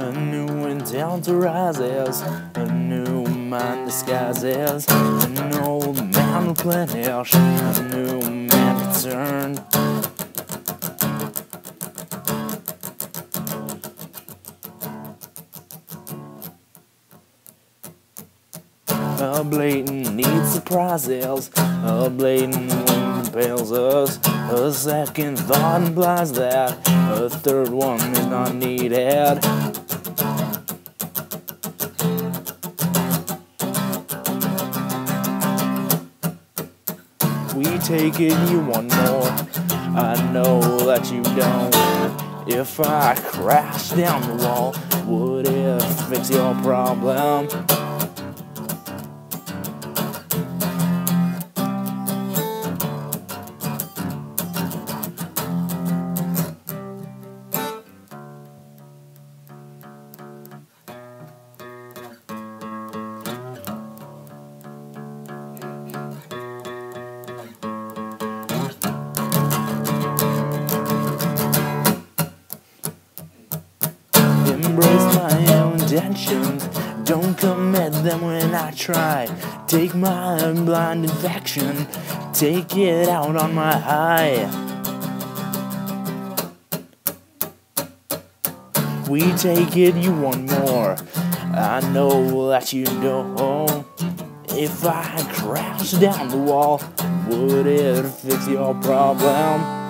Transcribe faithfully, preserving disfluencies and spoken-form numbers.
A new intent rises, a new man disguises, an old man replenished, a new man returned. A blatant needs surprises, a blatant one impales us, a second thought implies that, a third one is not needed. We take it, you want more, I know that you don't. If I crash down the wall, would it fix your problem? Embrace my own intentions, don't commit them when I try. Take my blind infection, take it out on my high. We take it, you want more, I know that you know. If I crash down the wall, would it fix your problem?